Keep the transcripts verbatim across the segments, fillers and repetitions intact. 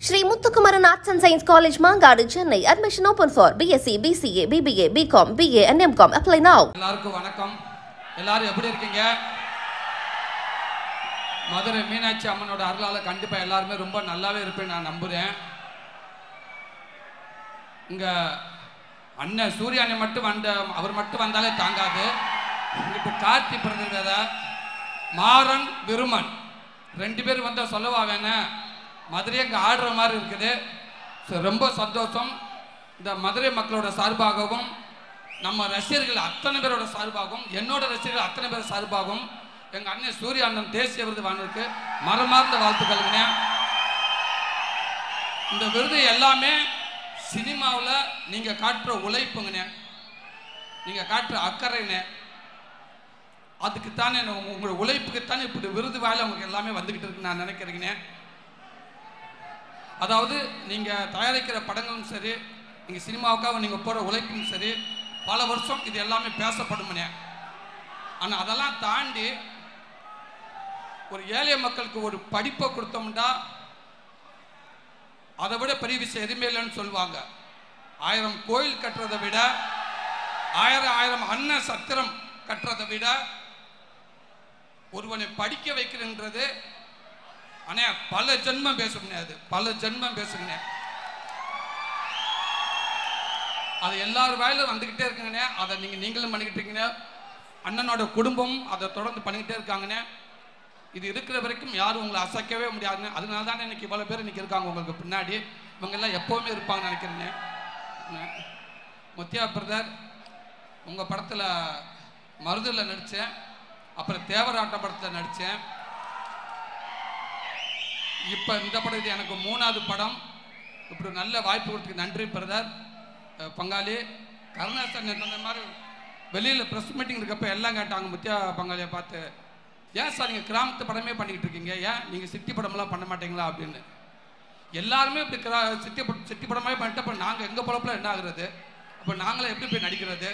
Shri Muthukumaran Arts and Science College, Mangadu, Chennai. Admission open for B S c, B C A, B B A, B Com, B A and M Com. Apply now. எல்லாருக்கும் வணக்கம். எல்லாரும் எப்படி இருக்கீங்க? மதுரை மீனாட்சி அம்மனோட அருளால கண்டிப்பா எல்லாரும் ரொம்ப நல்லாவே இருப்பேன் நான் நம்புறேன். இங்க அண்ணன் சூர்யானை மட்டும் வந்த அவர் மட்டும் வந்தாலே தாங்காது. இப்ப கார்த்தி பிரதிவேத மாறன் விருமன் ரெண்டு பேர் வந்தா சொல்லவா வேணாம். மதுரை அங்கே ஆடுற மாதிரி இருக்குது. ஸோ ரொம்ப சந்தோஷம். இந்த மதுரை மக்களோட சார்பாகவும் நம்ம ரசிகர்கள் அத்தனை பேரோட சார்பாகவும் என்னோட ரசிகர்கள் அத்தனை பேர் சார்பாகவும் எங்கள் அண்ணன் சூர்யா அண்ணன் தேசிய விருது வாங்கினதுக்கு மரமார்ந்த வாழ்த்துக்கள்ங்க. இந்த விருது எல்லாமே சினிமாவில் நீங்கள் காட்டுற உழைப்புங்கண்ணே, நீங்கள் காட்டுற அக்கறைண்ணே, அதுக்குத்தானே உங்களோட உழைப்புக்குத்தானே இப்படி விருது வாயில உங்களுக்கு எல்லாமே வந்துக்கிட்டு இருக்குன்னு நான் நினைக்கிறேங்கண்ணே. அதாவது நீங்கள் தயாரிக்கிற படங்களும் சரி, நீங்கள் சினிமாவுக்காக நீங்கள் போகிற உழைப்பும் சரி, பல வருஷம் இது எல்லாமே பேசப்படும்னே. ஆனால் அதெல்லாம் தாண்டி ஒரு ஏழை மக்களுக்கு ஒரு படிப்பை கொடுத்தோம்னா அதை விட பெரிய விஷயம் எதுவுமே இல்லைன்னு சொல்லுவாங்க. ஆயிரம் கோயில் கட்டுறதை விட, ஆயிரம் ஆயிரம் அன்ன சத்திரம் கட்டுறதை விட ஒருவனை படிக்க வைக்கிறன்றது அண்ணே பல ஜென்மம் பேசுங்க. அது பல ஜென்மம் பேசுங்க. அது எல்லாரும் வாயிலும் வந்துக்கிட்டே இருக்குங்கண்ணே. அதை நீங்கள் நீங்களும் பண்ணிக்கிட்டு இருக்கீங்க. அண்ணனோட குடும்பம் அதை தொடர்ந்து பண்ணிக்கிட்டே இருக்காங்கண்ணே. இது இருக்கிற வரைக்கும் யாரும் உங்களை அசைக்கவே முடியாதுங்க. அதனால தானே இன்னைக்கு இவ்வளோ பேர் இன்னைக்கு இருக்காங்க உங்களுக்கு பின்னாடி. இவங்க எல்லாம் எப்போவுமே இருப்பாங்கன்னு நினைக்கிறேங்க. முத்தியா பிரதர் உங்கள் படத்தில் மருதில் நடித்தேன், அப்புறம் தேவராட்ட படத்தில் நடித்தேன். இப்போ இந்த படம் இது எனக்கு மூணாவது படம். இப்படி நல்ல வாய்ப்பு கொடுத்துக்கு நன்றி பிரதர். பங்காளி கருணாசன் சொன்ன மாதிரி வெளியில் ப்ரெஸ் மீட்டிங் இருக்கப்போ எல்லாம் கேட்டாங்க முத்தியா பங்காளியை பார்த்து, ஏன் சார் நீங்கள் கிராமத்து படமே பண்ணிக்கிட்டு இருக்கீங்க, ஏன் நீங்கள் சிட்டி படமெல்லாம் பண்ண மாட்டீங்களா அப்படின்னு. எல்லாருமே இப்படி கிரா சிட்டி படம் சிட்டி படமே பண்ணிட்டு அப்போ நாங்கள் எங்கள் பொழப்பில் என்ன ஆகுறது, அப்போ நாங்களே எப்படி போய் நடிக்கிறது.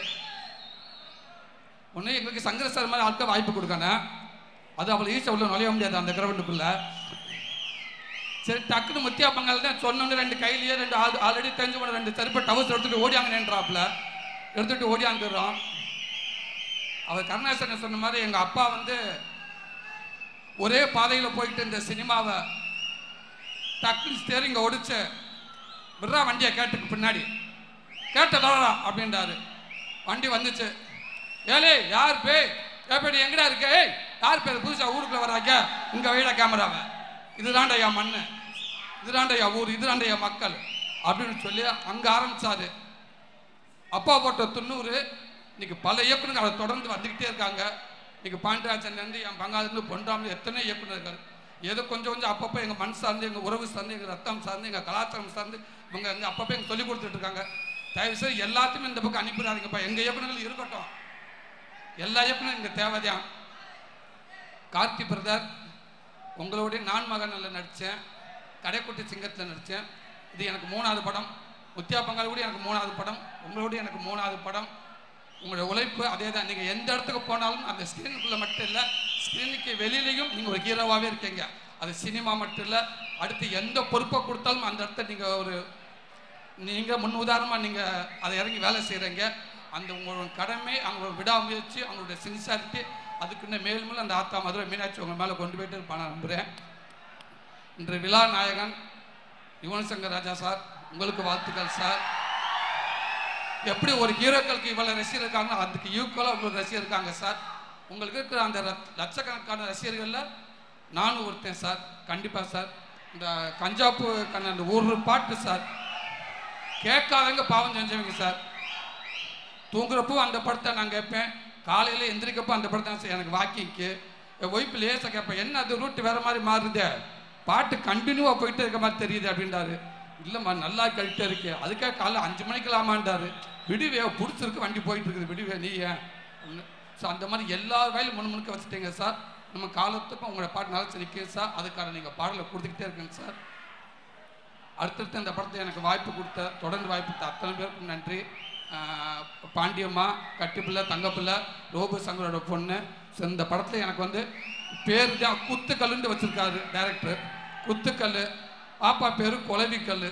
ஒன்று எங்களுக்கு சங்கர சார் மாதிரி ஆட்கள் வாய்ப்பு கொடுக்கணும். அது அவ்வளோ ஈஸியாக உள்ள நுழைய முடியாது அந்த கிரவுண்டுக்குள்ளே. சரி டக்குன்னு முத்தியா பங்காளி தான் சொன்னோன்னு ரெண்டு கையிலேயே ரெண்டு ஆள் ஆல்ரெடி தெரிஞ்சு போன ரெண்டு செருப்பை டவுஸ் எடுத்துகிட்டு ஓடியாங்கன்றாப்புல எடுத்துகிட்டு ஓடியாந்துடுறோம். அவர் கருணாசன் சொன்ன மாதிரி எங்கள் அப்பா வந்து ஒரே பாதையில் போயிட்டு இந்த சினிமாவை டக்குன்னு ஸ்டேரிங்கை ஒடிச்சு விட்றா வண்டியை கேட்டுக்கு பின்னாடி கேட்ட தரடா அப்படின்றாரு. வண்டி வந்துச்சு. ஏலே யார் பே எப்படி எங்கடா இருக்க, ஏய் யார் பேர் புதுசாக ஊருக்குள்ளே வராங்க, இங்கே வெயில கேமராவை, இதுதாண்டையா மண்ணு, இதுதாண்டையா ஊர், இதுதாண்டையா மக்கள் அப்படின்னு சொல்லி அங்கே ஆரம்பிச்சாரு. அப்பா போட்ட துண்ணூறு இன்னைக்கு பல இயக்குநர்கள் அதை தொடர்ந்து வந்துக்கிட்டே இருக்காங்க. இன்னைக்கு பாண்டியராஜன்லேருந்து என் பங்காளிருந்து பொன்றாமல் எத்தனை இயக்குநர்கள் ஏதோ கொஞ்சம் கொஞ்சம் அப்பப்போ எங்கள் மண் சார்ந்து, எங்கள் உறவு சார்ந்து, எங்கள் ரத்தம் சார்ந்து, எங்கள் கலாச்சாரம் சார்ந்து இவங்க வந்து அப்பப்போ எங்கள் சொல்லிக் கொடுத்துட்டு இருக்காங்க. தயவுசெய்து எல்லாத்தையுமே இந்த பக்கம் அனுப்பிடாதீங்கப்பா. எங்கள் இயக்குநர்கள் இருக்கட்டும், எல்லா இயக்குநரும் இங்கே தேவைதான். கார்த்தி பிரதர் உங்களோடைய நான் மகனில் நடித்தேன், கடைக்குட்டி சிங்கத்தில் நடித்தேன். இது எனக்கு மூணாவது படம். முத்தியா பங்காளி கூட எனக்கு மூணாவது படம், உங்களோடய எனக்கு மூணாவது படம். உங்களுடைய உழைப்பு அதே தான். நீங்கள் எந்த இடத்துக்கு போனாலும் அந்த ஸ்க்ரீனுக்குள்ளே மட்டும் இல்லை, ஸ்க்ரீனுக்கு வெளியிலையும் நீங்கள் ஒரு ஹீரோவாகவே இருக்கீங்க. அது சினிமா மட்டும் இல்லை, அடுத்து எந்த பொறுப்பை கொடுத்தாலும் அந்த இடத்த நீங்கள் ஒரு நீங்கள் முன் உதாரணமாக நீங்கள் அதை இறங்கி வேலை செய்கிறீங்க. அந்த உங்களோட கடமை, அவங்களோட விடாமுயற்சி, அவங்களுடைய சின்சியாரிட்டி, அதுக்குன்னு மேல் மேலும் அந்த ஆத்தா மதுரை மீனாட்சி உங்கள் மேலே கொண்டு போயிட்டு இருப்பான் நான் நம்புகிறேன். இன்று விழா நாயகன் யுவன் சங்கர் ராஜா சார், உங்களுக்கு வாழ்த்துக்கள் சார். எப்படி ஒரு ஹீரோக்களுக்கு இவ்வளோ ரசிகர் இருக்காங்களோ அதுக்கு ஈக்குவலாக உங்களுக்கு ரசிகர் இருக்காங்க சார். உங்களுக்கு இருக்கிற அந்த லட்சக்கணக்கான ரசிகர்களில் நானும் ஒருத்தேன் சார். கண்டிப்பாக சார். இந்த கஞ்சாப்பு கண்ண அந்த ஒரு பாட்டு சார் கேட்காதவங்க பாவம் செஞ்சவங்க சார். தூங்குறப்போ அந்த படத்தை நான் கேட்பேன், காலையில் எந்திரிக்கப்போ அந்த படத்தை சார் எனக்கு வாக்கிங்க்கு. என் ஒய்ஃபு லேசாக கேட்பேன், என்ன அது ரூட்டு வேறு மாதிரி மாறுது, பாட்டு கண்டினியூவாக போயிட்டே இருக்க மாதிரி தெரியுது அப்படின்றாரு. இல்லைம்மா நல்லா கழிட்டே இருக்கு, அதுக்காக காலைல அஞ்சு மணிக்கலாமான்றாரு. விடுவே பிடிச்சிருக்கு, வண்டி போயிட்டு இருக்குது, விடுவே நீ ஏன். ஸோ அந்த மாதிரி எல்லா வயலும் முன்னு முன்னுக்க வச்சுட்டீங்க சார். நம்ம காலத்துக்கும் உங்களோட பாட்டு நல்லா நிற்கும் சார். அதுக்கான நீங்கள் பாடலை கொடுத்துக்கிட்டே இருக்குங்க சார். அடுத்தடுத்து அந்த படத்தை எனக்கு வாய்ப்பு கொடுத்த, தொடர்ந்து வாய்ப்பு கொடுத்த அத்தனை பேருக்கும் நன்றி. பாண்டியம்மா, கட்டிப்பிள்ளை, தங்கப்பிள்ளை, ரோபு சங்கரோட பொண்ணு. ஸோ இந்த படத்தில் எனக்கு வந்து பேர் தான் குத்துக்கல்லுன்னு வச்சுருக்காரு டைரக்டர். குத்துக்கல் பாப்பா பேரு குலவிக்கல்.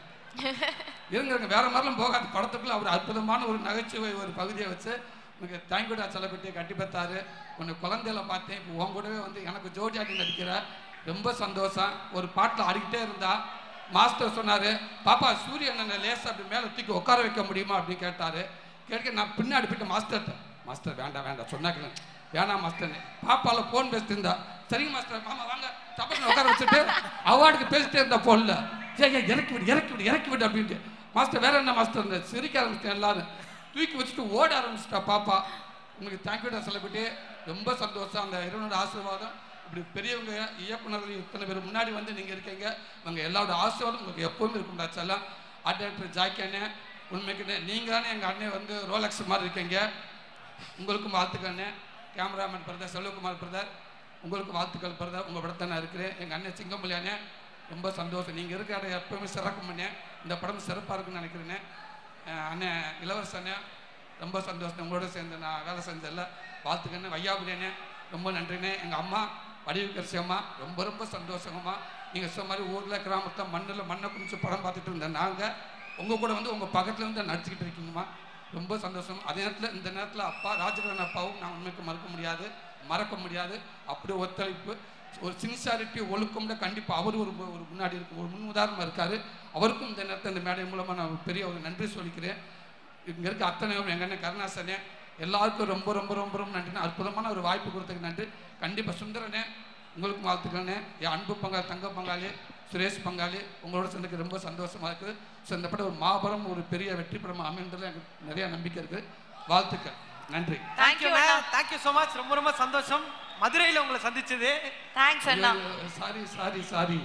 இருங்க வேற மாதிரிலாம் போகாது. படத்துக்குள்ள அவர் அற்புதமான ஒரு நகைச்சுவை ஒரு பகுதியை வச்சு எனக்கு தேங்க்யூடா செல்லக்குட்டியை கட்டி பெற்றாரு. உன்னை குழந்தையில பார்த்தேன், இப்போ உன் கூடவே வந்து எனக்கு ஜோடியாட்டி நடிக்கிற ரொம்ப சந்தோஷம். ஒரு பாட்டில் ஆடிக்கிட்டே இருந்தா மாஸ்டர் சொன்னார், பாப்பா சூரியனை லேசாக அப்படி மேலே தூக்கி உட்கார வைக்க முடியுமா அப்படின்னு கேட்டார். கேட்க நான் பின்னாடி போயிட்டு மாஸ்டர்கிட்ட, மாஸ்டர் வேண்டாம் வேண்டாம் சொன்னாக்கல வேணாம் மாஸ்டர்னு. பாப்பாவில் ஃபோன் பேசிட்டு இருந்தா, சரிங்க மாஸ்டர் மாமா வாங்க தப்பா உட்கார வச்சுட்டு அவார்டுக்கு பேசிட்டே இருந்தா போடல, ஏ ஏ இறக்கி விடு இறக்கி விடு இறக்கி விடு அப்படின்ட்டு. மாஸ்டர் வேற என்ன மாஸ்டர் இருந்த சிரிக்க ஆரம்பிச்சிட்டேன். எல்லாரும் தூக்கி வச்சுட்டு ஓட ஆரம்பிச்சிட்டா பாப்பா. உங்களுக்கு தேங்க்யூடா சொல்லக்கூட்டி ரொம்ப சந்தோஷம். அந்த இறைவனோட ஆசீர்வாதம் இப்படி பெரியவங்க இயக்குநர்கள் இத்தனை பேர் முன்னாடி வந்து நீங்கள் இருக்கீங்க. உங்கள் எல்லாரோட ஆசீர்வாதம் உங்களுக்கு எப்போவுமே இருக்கும்டா செல்லாம். ஆர்ட் டைரக்டர் ஜாக்கியானே உண்மைக்குன்னு நீங்கள் தானே எங்கள் அண்ணன் வந்து ரோலக்ஸ் மாதிரி இருக்கீங்க. உங்களுக்கும் வாழ்த்துக்கண்ணே. கேமராமேன் பிரதர் செல்வகுமார் பிரதர் உங்களுக்கு வாழ்த்துக்கள் பிரதர். உங்கள் படத்தை நான் இருக்கிறேன். எங்கள் அண்ணன் சிங்கம்பலியானே ரொம்ப சந்தோஷம். நீங்கள் இருக்கிற எப்பவுமே சிறக்கும் பண்ணேன். இந்த படம் சிறப்பாக இருக்குன்னு நினைக்கிறேன்னே. அண்ணன் இளவரசண்ணே ரொம்ப சந்தோஷம். உங்களோட சேர்ந்து நான் வேலை செஞ்சதில்ல. வாழ்த்துக்கண்ணே. வையாபுரியண்ணே ரொம்ப நன்றிண்ணே. எங்கள் அம்மா வடிவுக்கரசி அம்மா ரொம்ப ரொம்ப சந்தோஷங்கம்மா. நீங்கள் சொன்ன மாதிரி ஊரில் கிராமத்தில் மண்ணில் மண்ணை குடிச்சு படம் பார்த்துட்டு இருந்தேன். நாங்கள் உங்கள் கூட வந்து உங்கள் பக்கத்தில் வந்து நடிச்சுக்கிட்டு இருக்கீங்கம்மா. ரொம்ப சந்தோஷம். அதே நேரத்தில் இந்த நேரத்தில் அப்பா ராஜகிரண் அப்பாவும் நான் உண்மைக்கு மறக்க முடியாது மறக்க முடியாது. அப்படி ஒத்துழைப்பு ஒரு சின்சியாரிட்டி ஒழுக்கம்ல கண்டிப்பாக அவர் ஒரு ஒரு முன்னாடி இருக்கு ஒரு முன் உதாரணமாக இருக்கார். அவருக்கும் இந்த நேரத்தில் இந்த மேடை மூலமாக நான் பெரிய ஒரு நன்றி சொல்லிக்கிறேன். இங்கே இருக்க அத்தனை எங்கள் அண்ணன் கருணாசனே எல்லாருக்கும் ரொம்ப ரொம்ப ரொம்ப ரொம்ப நன்றி. அற்புதமான ஒரு வாய்ப்பு கொடுத்ததுக்கு நன்றி. கண்டிப்பாக சுந்தரனே உங்களுக்கு வாழ்த்துக்கிறேனே. என் அன்பு பங்காளி தங்க பங்காளி சுரேஷ் பங்காளி உங்களோட சேர்ந்துக்கு ரொம்ப சந்தோஷமாக இருக்குது. ஸோ இந்த படம் ஒரு மாபெரும் ஒரு பெரிய வெற்றி படம் அமைந்ததில் எனக்கு நிறைய நம்பிக்கை இருக்குது. வாழ்த்துக்கள். நன்றி. Thank you thank you so much. ரொம்ப ரொம்ப சந்தோஷம் மதுரையில் உங்களை சந்திச்சது. தேங்க்ஸ் அண்ணா. சாரி சாரி சாரி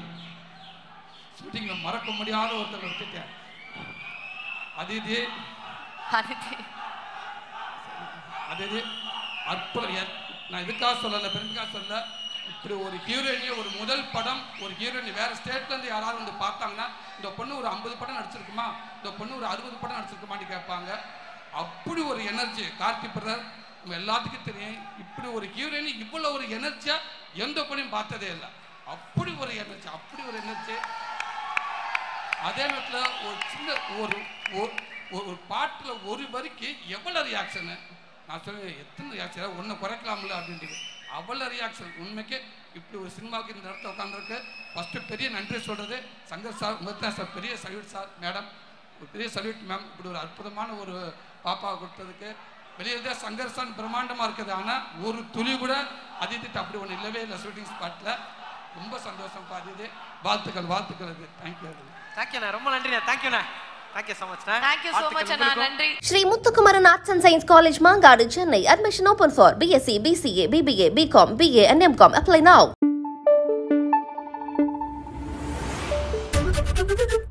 ஷூட்டிங்ல மறக்க முடியாத ஒருத்தர் விட்டுட்டேன். அதிதி அதிதி அதிதி அற்புதம். நான் இதுக்காக சொல்லலை பெருமைக்காக சொல்ல. இப்படி ஒரு ஹீரோயினி ஒரு முதல் படம் ஒரு ஹீரோயினி வேற ஸ்டேட்ல இருந்து யாராவது வந்து பார்த்தாங்கன்னா இந்த பொண்ணு ஒரு ஐம்பது படம் நடிச்சிருக்குமா இந்த பொண்ணு ஒரு அறுபது படம் நடிச்சிருக்குமான்னு கேட்பாங்க. அப்படி ஒரு எனர்ஜி. கார்த்தி பிரதர் நம்ம எல்லாத்துக்கும் தெரியும். இப்படி ஒரு ஹீரோயினி இவ்வளோ ஒரு எனர்ஜியா எந்த பொண்ணையும் பார்த்ததே இல்லை. அப்படி ஒரு எனர்ஜி அப்படி ஒரு எனர்ஜி. அதே நேரத்தில் ஒரு சின்ன ஒரு ஒரு பாட்டில் ஒரு வரிக்கு எவ்வளோ ரியாக்ஷனு நான் சொல்லுவேன். எத்தனை ரியாக்ஷன் ஒன்று குறைக்கலாம்ல அப்படின்ட்டு அவ்வளோ ரியாக்ஷன். உண்மைக்கு இப்படி ஒரு சினிமாவுக்கு இந்த இடத்துல உட்காந்துருக்கு. ஃபஸ்ட்டு பெரிய நன்றி சொல்கிறது சங்கர் சார் உங்களுக்கு தான் சார். பெரிய சல்யூட் சார் மேடம். ஒரு பெரிய சல்யூட் மேம். இப்படி ஒரு அற்புதமான ஒரு பாப்பாவை கொடுத்ததுக்கு. வெளியே தான் சங்கர் சார் பிரம்மாண்டமாக இருக்குது. ஆனால் ஒரு துளி கூட அதிதிட்டு அப்படி ஒன்று இல்லவே இல்லை ஷூட்டிங் ஸ்பாட்டில். ரொம்ப சந்தோஷம் பாதிது. வாழ்த்துக்கள் வாழ்த்துக்கள். அது தேங்க்யூ தேங்க்யூண்ணா. ரொம்ப நன்றிண்ணா. தேங்க்யூண்ணா. Thank you so much. Thank you so much அண்ணா. நன்றி. Shri Muthukumaran Arts and Science College Mangadu Chennai. Admission open for B S c, B C A, B B A, B Com, B A and M Com. Apply now.